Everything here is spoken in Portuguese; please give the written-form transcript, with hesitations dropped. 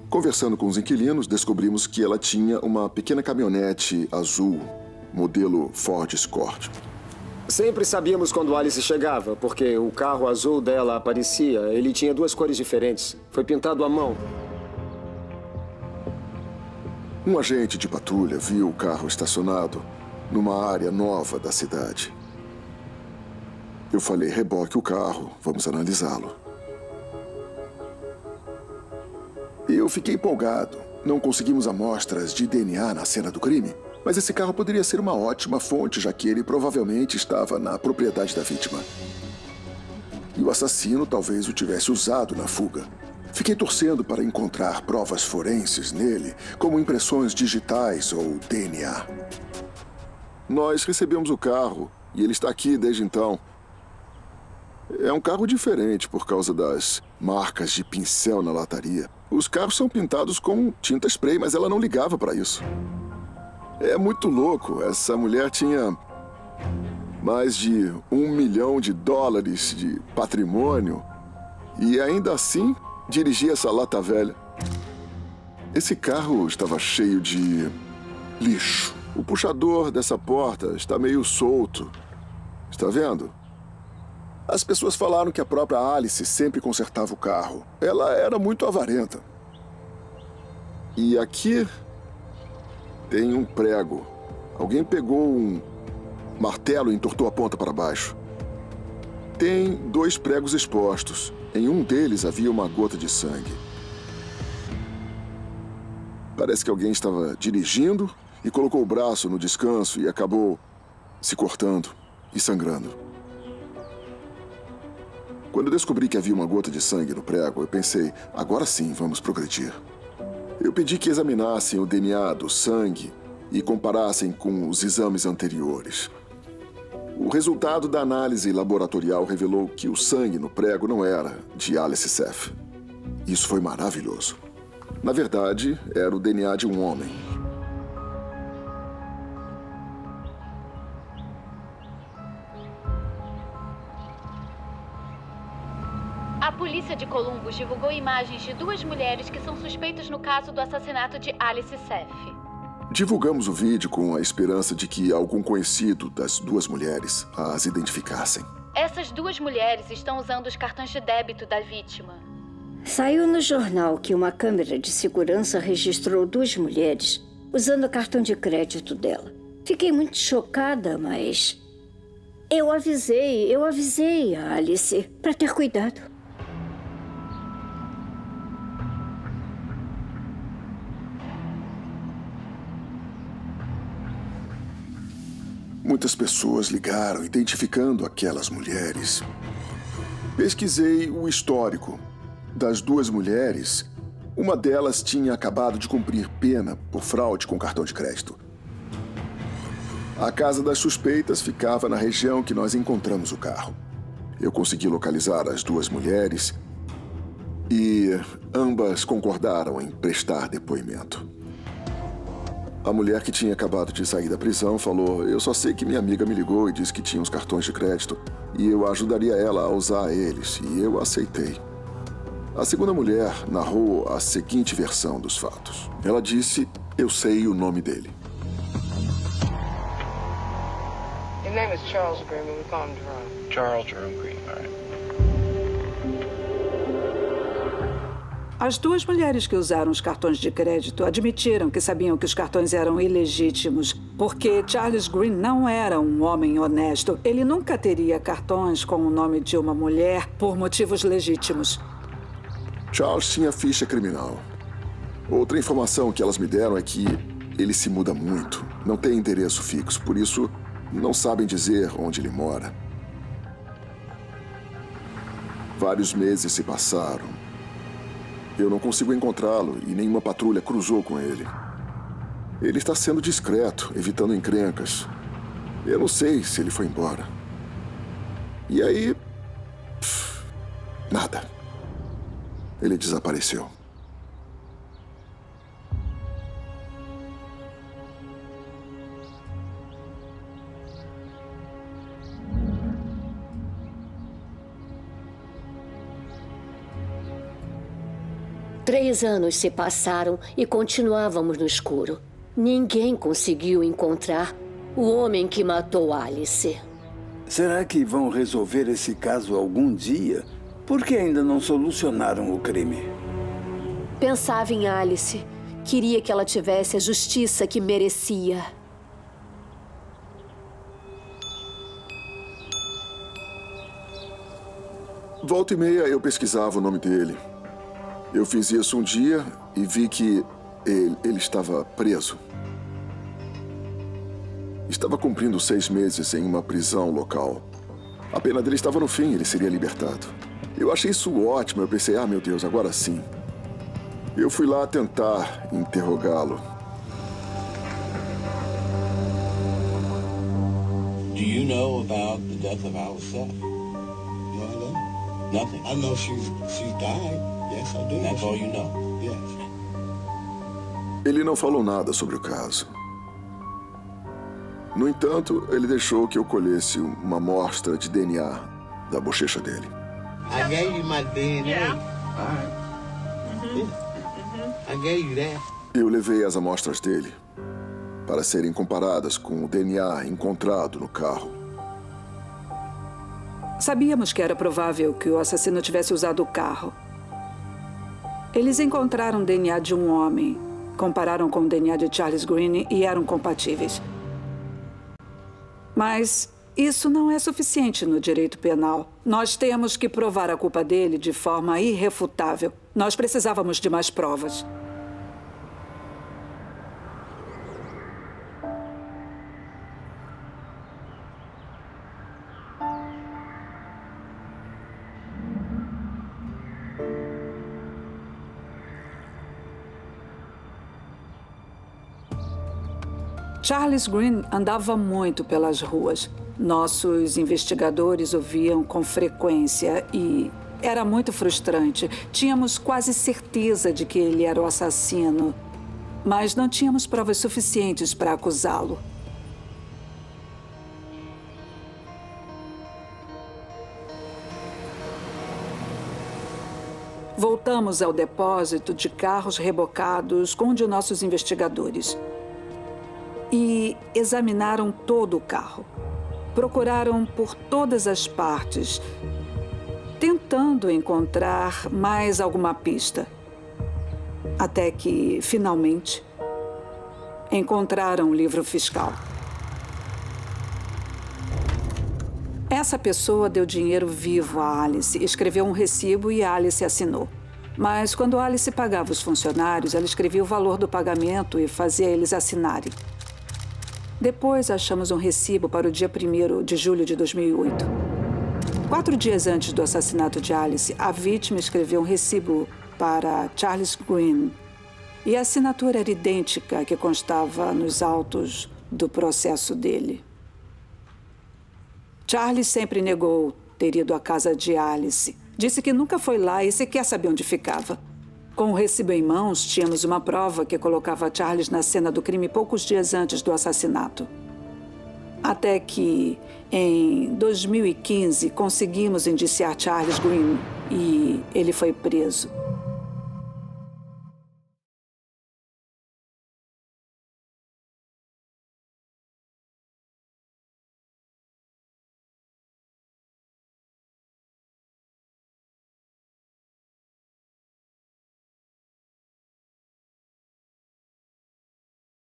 Conversando com os inquilinos, descobrimos que ela tinha uma pequena caminhonete azul, modelo Ford Escort. Sempre sabíamos quando Alice chegava, porque o carro azul dela aparecia. Ele tinha duas cores diferentes. Foi pintado à mão. Um agente de patrulha viu o carro estacionado numa área nova da cidade. Eu falei, reboque o carro, vamos analisá-lo. Eu fiquei empolgado. Não conseguimos amostras de DNA na cena do crime, mas esse carro poderia ser uma ótima fonte, já que ele provavelmente estava na propriedade da vítima. E o assassino talvez o tivesse usado na fuga. Fiquei torcendo para encontrar provas forenses nele, como impressões digitais ou DNA. Nós recebemos o carro e ele está aqui desde então. É um carro diferente por causa das marcas de pincel na lataria. Os carros são pintados com tinta spray, mas ela não ligava para isso. É muito louco. Essa mulher tinha mais de $1 milhão de patrimônio e ainda assim dirigia essa lata velha. Esse carro estava cheio de lixo. O puxador dessa porta está meio solto. Está vendo? As pessoas falaram que a própria Alice sempre consertava o carro. Ela era muito avarenta. E aqui tem um prego. Alguém pegou um martelo e entortou a ponta para baixo. Tem 2 pregos expostos. Em um deles havia uma gota de sangue. Parece que alguém estava dirigindo e colocou o braço no descanso e acabou se cortando e sangrando. Quando eu descobri que havia uma gota de sangue no prego, eu pensei, agora sim vamos progredir. Eu pedi que examinassem o DNA do sangue e comparassem com os exames anteriores. O resultado da análise laboratorial revelou que o sangue no prego não era de Alice Seth. Isso foi maravilhoso. Na verdade, era o DNA de um homem. A polícia de Columbus divulgou imagens de 2 mulheres que são suspeitas no caso do assassinato de Alice Seth. Divulgamos o vídeo com a esperança de que algum conhecido das 2 mulheres as identificassem. Essas 2 mulheres estão usando os cartões de débito da vítima. Saiu no jornal que uma câmera de segurança registrou 2 mulheres usando o cartão de crédito dela. Fiquei muito chocada, mas eu avisei a Alice para ter cuidado. Muitas pessoas ligaram identificando aquelas mulheres. Pesquisei o histórico das 2 mulheres. Uma delas tinha acabado de cumprir pena por fraude com cartão de crédito. A casa das suspeitas ficava na região que nós encontramos o carro. Eu consegui localizar as 2 mulheres e ambas concordaram em prestar depoimento. A mulher que tinha acabado de sair da prisão falou, eu só sei que minha amiga me ligou e disse que tinha os cartões de crédito e eu ajudaria ela a usar eles, e eu aceitei. A segunda mulher narrou a seguinte versão dos fatos. Ela disse, eu sei o nome dele. His name is Charles Green, but we call him Jerome. Charles Jerome Green, all right. As 2 mulheres que usaram os cartões de crédito admitiram que sabiam que os cartões eram ilegítimos, porque Charles Green não era um homem honesto. Ele nunca teria cartões com o nome de uma mulher por motivos legítimos. Charles tinha ficha criminal. Outra informação que elas me deram é que ele se muda muito, não tem endereço fixo, por isso não sabem dizer onde ele mora. Vários meses se passaram. Eu não consigo encontrá-lo e nenhuma patrulha cruzou com ele. Ele está sendo discreto, evitando encrencas. Eu não sei se ele foi embora. E aí... nada. Ele desapareceu. 3 anos se passaram e continuávamos no escuro. Ninguém conseguiu encontrar o homem que matou Alice. Será que vão resolver esse caso algum dia? Por que ainda não solucionaram o crime? Pensava em Alice. Queria que ela tivesse a justiça que merecia. Volta e meia eu pesquisava o nome dele. Eu fiz isso um dia e vi que ele estava preso. Estava cumprindo 6 meses em uma prisão local. A pena dele estava no fim, ele seria libertado. Eu achei isso ótimo, eu pensei, meu Deus, agora sim. Eu fui lá tentar interrogá-lo. Do you know about the death of Alice Seth? No, I don't. Nothing? I know she died. Yes, I do. That's all you know? Yes. Ele não falou nada sobre o caso. No entanto, ele deixou que eu colhesse uma amostra de DNA da bochecha dele. I gave you my DNA. Yeah. All right. Yeah. I gave you that. Eu levei as amostras dele para serem comparadas com o DNA encontrado no carro. Sabíamos que era provável que o assassino tivesse usado o carro. Eles encontraram o DNA de um homem, compararam com o DNA de Charles Green e eram compatíveis. Mas isso não é suficiente no direito penal. Nós temos que provar a culpa dele de forma irrefutável. Nós precisávamos de mais provas. Charles Green andava muito pelas ruas. Nossos investigadores o viam com frequência e era muito frustrante. Tínhamos quase certeza de que ele era o assassino, mas não tínhamos provas suficientes para acusá-lo. Voltamos ao depósito de carros rebocados com um de nossos investigadores. E examinaram todo o carro. Procuraram por todas as partes, tentando encontrar mais alguma pista. Até que, finalmente, encontraram um livro fiscal. Essa pessoa deu dinheiro vivo a Alice, escreveu um recibo e Alice assinou. Mas quando Alice pagava os funcionários, ela escrevia o valor do pagamento e fazia eles assinarem. Depois, achamos um recibo para o dia 1º de julho de 2008. 4 dias antes do assassinato de Alice, a vítima escreveu um recibo para Charles Green. E a assinatura era idêntica à que constava nos autos do processo dele. Charles sempre negou ter ido à casa de Alice. Disse que nunca foi lá e sequer sabia onde ficava. Com o recibo em mãos, tínhamos uma prova que colocava Charles na cena do crime poucos dias antes do assassinato. Até que, em 2015, conseguimos indiciar Charles Green e ele foi preso.